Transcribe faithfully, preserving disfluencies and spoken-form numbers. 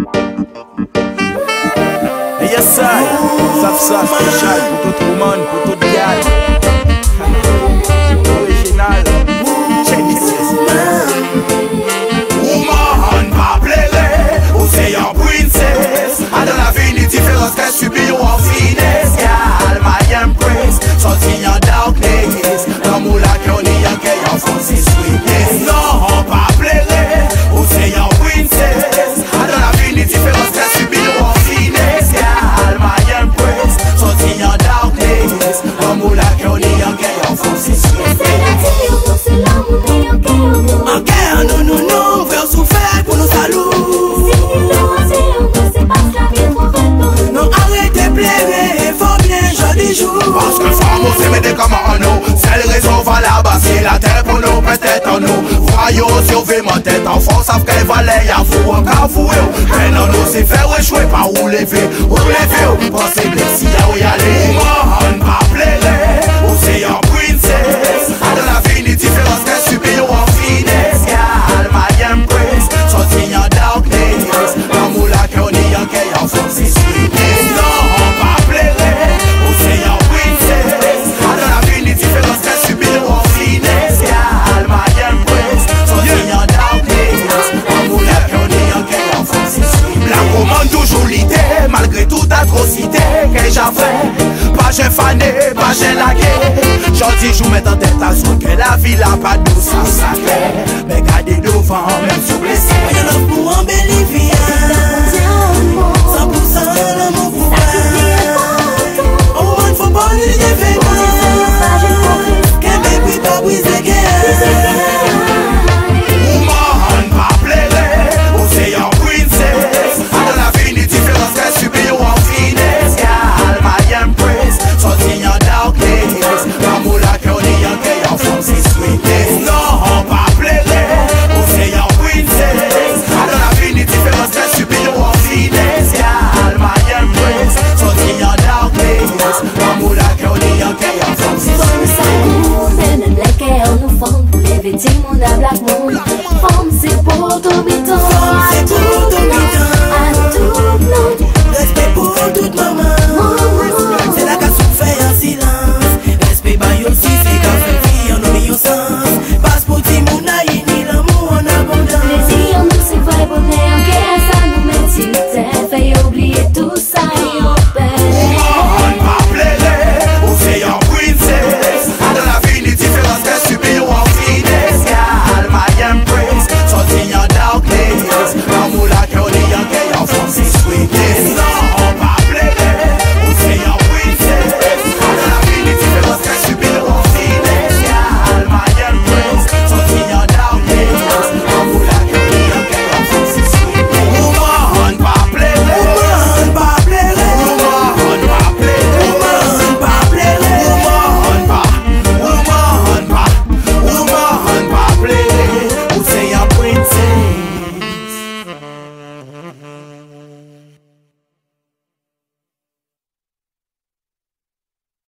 Yes, I. Ça, ça, spécial pour tout le monde, pour tout le gars. Original. Check this. Woman, pas plaire, ou c'est un princess. A dans la vie, les différences qu'elle subit ou en finesse. Gal, my empress, sorti en darkness. L'amour la qu'on y a qu'elle en France, c'est sweetness. Non, pas plaire, ou c'est un princess. A dans la vie, les différences qu'elle subit ou en finesse. Gal, my empress, sorti en darkness. L'amour la qu'on y a qu'elle en France, c'est sweetness. C'est l'amour qui en guerre. En guerre, non, non, non, frère souffert pour nos salauds. Si tu le c'est parce la vie est trop bête. Non, arrêtez de plairer, faut bien joli jour. Parce que femme, c'est médicament en nous. C'est le réseau valable, c'est la terre pour nous, peut-être en nous. Voyons, surveillez ma tête, enfant, savent qu'elle valait, y'a vous, un cas fou. Mais non, nous, c'est faire échouer, pas où lever, où lever, pensez bien si y'a où y aller. Moi, on pas plairer, ou c'est un princess. Dans la vie, les différences qu'elle subit ou en finesse. Gal, my empress, sorti en darkness. L'amour la qu'on y a qu'elle en France, c'est sweetness. Non, on pas plairer, ou c'est un princess. Dans la vie, les différences qu'elle subit ou en finesse. Gal, my empress, sorti en darkness. L'amour la qu'on y a qu'elle en France, c'est sweetness. La commande toujours l'idée, malgré toute atrocité que j'avais. Pas j'ai fané, pas j'ai lagué. J'en joue mettre en tête à soi que la vie là pas douce à sacré. Mais gardez devant, même sous blessé. Y'a l'offre pour un Bélivien. cent pour cent l'amour pour moi. Oh man, faut pas lui défendre. Qu'elle m'épris pas briser guerre. Woman, pas plairer, ou c'est un princess. Dans la vie, les différences qu'elle subit ou en finesse. Gal, my empress, sorti en darkness. L'amour la qu'on y a qu'elle en France, c'est sweetness. Non, pas plairer, ou c'est un princess. Dans la vie, les différences qu'elle subit ou en finesse. Gal, my empress, sorti en darkness. L'amour la qu'on y a qu'elle en France, c'est sweetness. Black hair, nous formes pour les victimes, on a black moon. Forme, c'est pour ton biton.